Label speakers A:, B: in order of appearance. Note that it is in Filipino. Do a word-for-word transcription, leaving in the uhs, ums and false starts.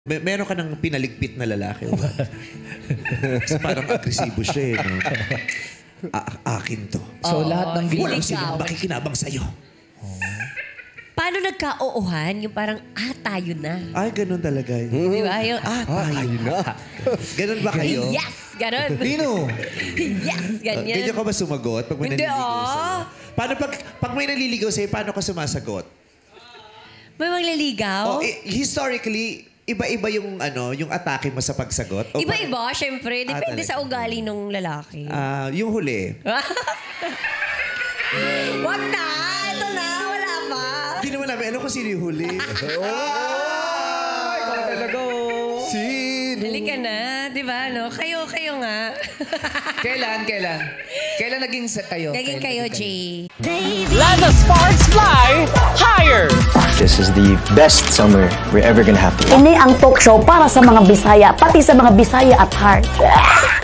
A: May, meron ka ng pinaligpit na lalaki. Kasi parang agresibo siya eh. No? A- akin to.
B: So,
C: Oo,
B: lahat ng
A: Walang
B: ginawa.
A: silang makikinabang sa'yo.
C: Paano nagka-oohan? Yung parang, ah, tayo na.
A: Ay, ganun talaga. Yun.
C: Di ba? Yung,
A: Ah, tayo na. Ganun ba kayo?
C: yes! Ganon.
B: Nino!
C: yes! Ganyan.
A: Ganyan ka ba sumagot pag may
C: Hindi,
A: naliligaw
C: oh.
A: sa'yo? Paano pag, pag may naliligaw sa'yo, paano ka sumasagot?
C: May magliligaw?
A: Oh, eh, historically, iba-iba yung ano, yung atake mo sa pagsagot. O
C: Iba-iba, syempre. Depende
A: talaga.
C: sa ugali ng lalaki.
A: Ah, yung huli.
C: Wag na! Ito na! Wala pa!
A: Hindi naman namin, ano kung sino yung huli?
B: Ay, ikaw talaga oh.
A: Sino?
C: Dali ka na, di ba? No? Kayo, kayo nga.
B: Kailan, kailan? Kailan naging sa kayo?
C: Naging
B: Kailan
C: kayo, Jay.
D: Let the sparks fly higher!
E: This is the best summer we're ever gonna have.
F: Ini ang talk show para sa mga Bisaya, pati sa mga Bisaya at heart.